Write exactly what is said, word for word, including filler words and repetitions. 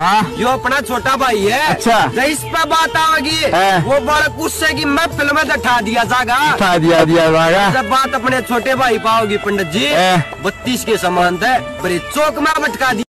हाँ। यो अपना छोटा भाई है। अच्छा। जब इस पे बात आवेगी है। वो बड़ा गुस्से की मैं फिल्म में उठा दिया जागा। उठा दिया दिया जागा। जब बात अपने छोटे भाई पाओगी पंडित जी है। बत्तीस के समान है बड़े चौक में भटका दिया।